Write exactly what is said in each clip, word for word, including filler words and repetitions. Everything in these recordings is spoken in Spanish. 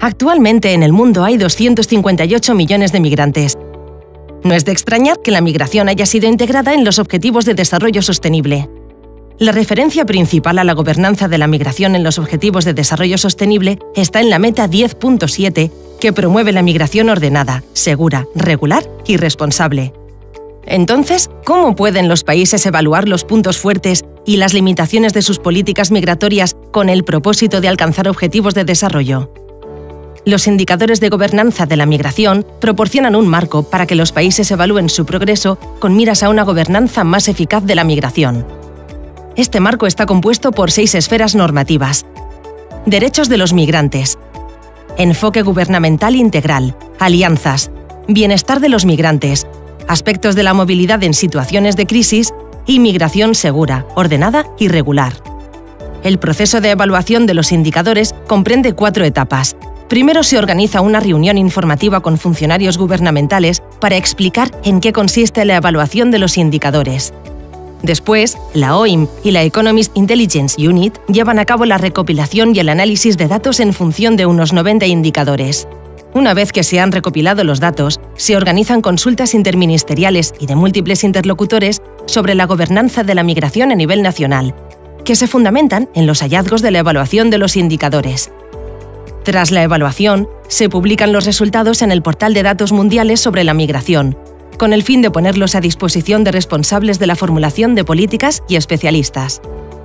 Actualmente en el mundo hay doscientos cincuenta y ocho millones de migrantes. No es de extrañar que la migración haya sido integrada en los Objetivos de Desarrollo Sostenible. La referencia principal a la gobernanza de la migración en los Objetivos de Desarrollo Sostenible está en la meta diez punto siete, que promueve la migración ordenada, segura, regular y responsable. Entonces, ¿cómo pueden los países evaluar los puntos fuertes y las limitaciones de sus políticas migratorias con el propósito de alcanzar objetivos de desarrollo? Los indicadores de gobernanza de la migración proporcionan un marco para que los países evalúen su progreso con miras a una gobernanza más eficaz de la migración. Este marco está compuesto por seis esferas normativas: derechos de los migrantes, enfoque gubernamental integral, alianzas, bienestar de los migrantes, aspectos de la movilidad en situaciones de crisis y migración segura, ordenada y regular. El proceso de evaluación de los indicadores comprende cuatro etapas. Primero se organiza una reunión informativa con funcionarios gubernamentales para explicar en qué consiste la evaluación de los indicadores. Después, la O I M y la Economist Intelligence Unit llevan a cabo la recopilación y el análisis de datos en función de unos noventa indicadores. Una vez que se han recopilado los datos, se organizan consultas interministeriales y de múltiples interlocutores sobre la gobernanza de la migración a nivel nacional, que se fundamentan en los hallazgos de la evaluación de los indicadores. Tras la evaluación, se publican los resultados en el Portal de Datos Mundiales sobre la Migración, con el fin de ponerlos a disposición de responsables de la formulación de políticas y especialistas.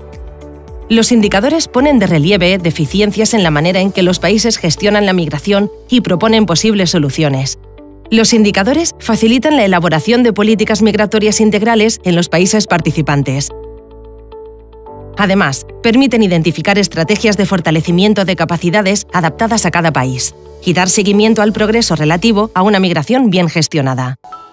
Los indicadores ponen de relieve deficiencias en la manera en que los países gestionan la migración y proponen posibles soluciones. Los indicadores facilitan la elaboración de políticas migratorias integrales en los países participantes. Además, permiten identificar estrategias de fortalecimiento de capacidades adaptadas a cada país y dar seguimiento al progreso relativo a una migración bien gestionada.